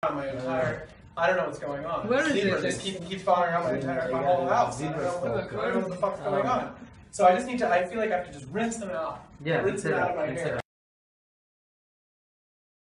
on my entire. I don't know what's going on. Where is Zebra it? just keeps following around my whole house. I don't know what the fuck's going on. So I just need to. I feel like I have to just rinse them out. Yeah, rinse them out of my hair.